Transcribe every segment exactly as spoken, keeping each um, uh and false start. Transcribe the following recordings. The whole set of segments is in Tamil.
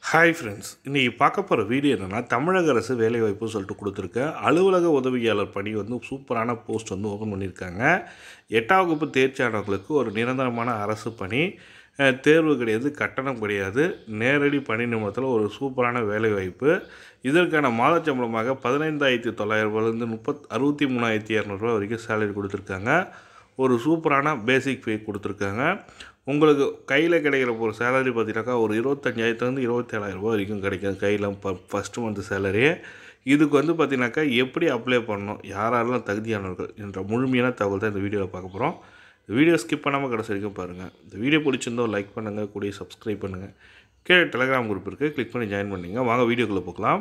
Hi friends, இன்னைக்கு பார்க்க போகிற வீடியோ என்னென்னா தமிழக அரசு வேலைவாய்ப்பு சொல்லிட்டு கொடுத்துருக்கேன். அலுவலக உதவியாளர் பணி வந்து சூப்பரான போஸ்ட் வந்து ஓப்பன் பண்ணியிருக்காங்க. எட்டாம் வகுப்பு தேர்ச்சியானவர்களுக்கு ஒரு நிரந்தரமான அரசு பணி, தேர்வு கிடையாது, கட்டணம் கிடையாது, நேரடி பணி நிமிடத்தில் ஒரு சூப்பரான வேலைவாய்ப்பு. இதற்கான மாத சம்பளமாக பதினைந்தாயிரத்தி தொள்ளாயிரம் ரூபாயிலிருந்து முப்பத் அறுபத்தி மூணாயிரத்தி இரநூறுவா வரைக்கும் சேலரி கொடுத்துருக்காங்க. ஒரு சூப்பரான பேசிக் பே கொடுத்துருக்காங்க. உங்களுக்கு கையில் கிடைக்கிற ஒரு சேலரி பார்த்தீங்கன்னாக்கா ஒரு இருபத்தஞ்சாயிரத்துலேருந்து இருபத்தேழாயிரம் ரூபா வரைக்கும் கிடைக்கும் கையில் ப ஃபஸ்ட்டு மந்த் சேலரி. இதுக்கு வந்து பார்த்தீங்கன்னாக்கா எப்படி அப்ளை பண்ணணும், யாரெல்லாம் தகுதியானவர்கள் என்ற முழுமையான தகவல் தான் இந்த வீடியோவில் பார்க்க போகிறோம். இந்த வீடியோ ஸ்கிப் பண்ணாமல் கடைசி வரைக்கும் பாருங்கள். இந்த வீடியோ பிடிச்சிருந்தோ லைக் பண்ணுங்கள், கூடிய சப்ஸ்கிரைப் பண்ணுங்கள். கீழே டெலிகிராம் குரூப் இருக்குது, கிளிக் பண்ணி ஜாயின் பண்ணிங்க. வாங்க வீடியோக்குள்ளே போகலாம்.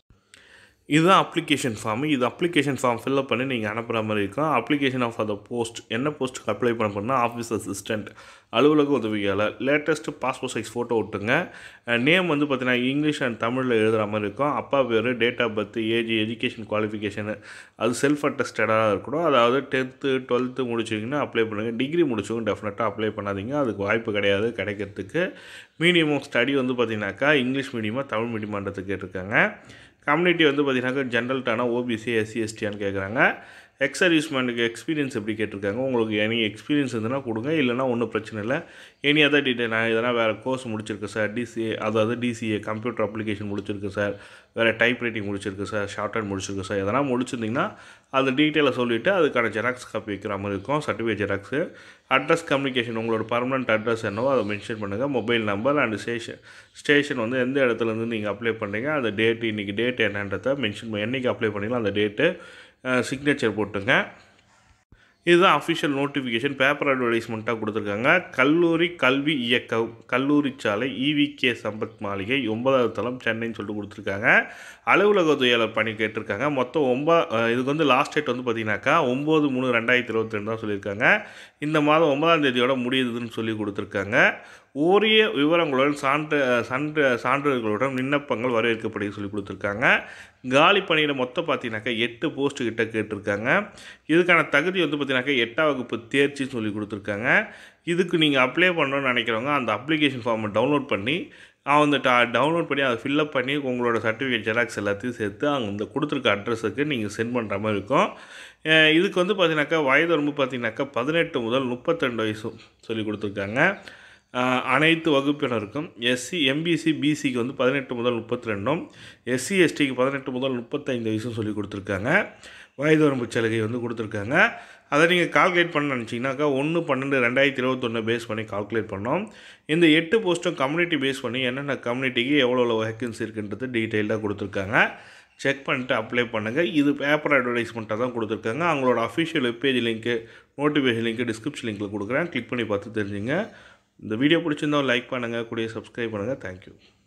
இதுதான் அப்ளிகேஷன் ஃபார்மு. இது அப்ளிகேஷன் ஃபார்ம் ஃபில்அப் பண்ணி நீங்கள் அனுப்புகிற மாதிரி இருக்கும். அப்ளிகேஷன் ஆஃப் அந்த போஸ்ட் என்ன போஸ்ட்டுக்கு அப்ளை பண்ண போனால் ஆஃபீஸ் அசிஸ்டண்ட், அலுவலக உதவியாளர். லேட்டஸ்ட்டு பாஸ்போர்ட் சைஸ் ஃபோட்டோ விட்டுங்க. நேம் வந்து பார்த்தீங்கன்னா இங்கிலீஷ் அண்ட் தமிழில் எழுதுகிற மாதிரி இருக்கும். அப்பா பேர், date of birth, age, education qualification அது செல்ஃப் அட்டஸ்டடாக இருக்கணும். அதாவது டென்த்து டுவெல்த்து முடிச்சிங்கன்னா அப்ளை பண்ணுங்கள். டிகிரி முடிச்சவங்க டெஃபினட்டாக அப்ளை பண்ணாதீங்க, அதுக்கு வாய்ப்பு கிடையாது கிடைக்கிறதுக்கு. மீடியம் ஸ்டடி வந்து பார்த்தீங்கன்னாக்கா இங்கிலீஷ் மீடியமாக தமிழ் மீடியமான்றதுக்கு கேட்டிருக்காங்க. கம்யூனிட்டி வந்து பார்த்தீங்கன்னாக்கா ஜென்ரல்ட்டானா ஓபிசி, எஸ்சி, எஸ்டியான்னு கேட்குறாங்க. எக்ஸ் சர்வீஸ்மேனுக்கு எக்ஸ்பீரியன்ஸ் எப்படி கேட்டிருக்காங்க. உங்களுக்கு எனி எக்ஸ்பீரியன்ஸ் இருந்ததுன்னா கொடுங்க, இல்லைனா ஒன்றும் பிரச்சனை இல்லை. எனி அதர் டீட்டெயில், நான் எதனா வேறு கோர்ஸ் முடிச்சிருக்கேன் சார், டிசிஏ அதாவது டிசிஏ கம்ப்யூட்டர் அப்ளிகேஷன் முடிச்சிருக்கு சார், வேறு டைப் ரைட்டிங் முடிச்சிருக்கு சார், ஷார்ட் ஹேண்ட் முடிச்சிருக்கு சார், எதனா முடிச்சிருந்திங்கன்னா அது டீட்டெயிலை சொல்லிவிட்டு அதுக்கான ஜெராக்ஸ் காப்பி வைக்கிற மாதிரி இருக்கும், சர்டிஃபிகேட் ஜெராக்ஸு. அட்ரஸ் கம்யூனிகேஷன், உங்களோட பர்மனெண்ட் அட்ரஸ் என்னவோ அதை மென்ஷன் பண்ணுங்கள். Mobile number and station station வந்து எந்த இடத்துலேருந்து நீங்கள் அப்ளை பண்ணுறீங்க, அந்த டேட்டு, இன்றைக்கி டேட் என்னன்றதை மென்ஷன் பண்ணி என்றைக்கு அப்ளை பண்ணிங்களோ அந்த டேட்டு, சிக்னேச்சர் போட்டுங்க. இதுதான் அஃபிஷியல் நோட்டிஃபிகேஷன். பேப்பர் அட்வர்டைஸ்மெண்ட்டாக கொடுத்துருக்காங்க. கல்லூரி கல்வி இயக்கம், கல்லூரி சாலை, இவிகே சம்பத் மாளிகை, ஒன்பதாவது தளம், சென்னைன்னு சொல்லிட்டு கொடுத்துருக்காங்க. அலுவலக உதவியாளர் பணி கேட்டிருக்காங்க. மொத்தம் ஒம்பா இதுக்கு வந்து லாஸ்ட் டேட் வந்து பார்த்தீங்கன்னாக்கா ஒம்பது மூணு ரெண்டாயிரத்தி இருபத்தி ரெண்டு தான் சொல்லியிருக்காங்க. இந்த மாதம் ஒன்பதாம் தேதியோட முடியுதுன்னு சொல்லி கொடுத்துருக்காங்க. உரிய விவரங்களுடன் சான்று சான்று சான்றிதழ்களுடன் விண்ணப்பங்கள் வரவேற்கப்படி சொல்லி கொடுத்துருக்காங்க. காலி பணியில் மொத்தம் பார்த்தீங்கன்னாக்கா எட்டு போஸ்ட்டு கிட்ட கேட்டிருக்காங்க. இதுக்கான தகுதி வந்து பார்த்தீங்கன்னாக்கா எட்டாம் வகுப்பு தேர்ச்சின்னு சொல்லி கொடுத்துருக்காங்க. இதுக்கு நீங்கள் அப்ளை பண்ணணும்னு நினைக்கிறவங்க அந்த அப்ளிகேஷன் ஃபார்மை டவுன்லோட் பண்ணி அந்த ட டவுன்லோட் பண்ணி அதை ஃபில்அப் பண்ணி உங்களோட சர்டிஃபிகேட் ஜெராக்ஸ் எல்லாத்தையும் சேர்த்து அங்கே இந்த கொடுத்துருக்க அட்ரஸுக்கு நீங்கள் சென்ட் பண்ணுற மாதிரி இருக்கும். இதுக்கு வந்து பார்த்தீங்கன்னாக்கா வயது வரம்பு பார்த்தீங்கன்னாக்கா பதினெட்டு முதல் முப்பத்திரெண்டு வயசும் சொல்லி கொடுத்துருக்காங்க. அனைத்து வகுப்பினருக்கும். எஸ்சி எம்பிசி பிசிக்கு வந்து பதினெட்டு முதல் முப்பத்தி ரெண்டும், எஸ்சி எஸ்டிக்கு பதினெட்டு முதல் முப்பத்தைந்து வயசும் சொல்லி கொடுத்துருக்காங்க. வயது வரம்பு சலுகை வந்து கொடுத்துருக்காங்க. அதை நீங்கள் கால்குலேட் பண்ண நினச்சிங்கனாக்கா ஒன்று பன்னெண்டு ரெண்டாயிரத்தி இருபத்தொன்று பேஸ் பண்ணி கால்குலேட் பண்ணோம். இந்த எட்டு போஸ்ட்டும் கம்யூனிட்டி பேஸ் பண்ணி என்னென்ன கம்யூனிட்டிக்கு எவ்வளோ எவ்வளோ வேக்கன்சி இருக்குன்றது டீட்டெயிலாக கொடுத்துருக்காங்க. செக் பண்ணிட்டு அப்ளை பண்ணுங்கள். இது பேப்பர் அட்வர்டைஸ்மெண்ட்டாக தான் கொடுத்துருக்காங்க. அவங்களோட official webpage link, notification link description லிங்க்கில் கொடுக்குறேன், கிளிக் பண்ணி பார்த்து தெரிஞ்சுங்க. இந்த வீடியோ பிடிச்சிருந்தா லைக் பண்ணுங்கள், கூடிய சப்ஸ்கிரைப் பண்ணுங்கள். தேங்க்யூ.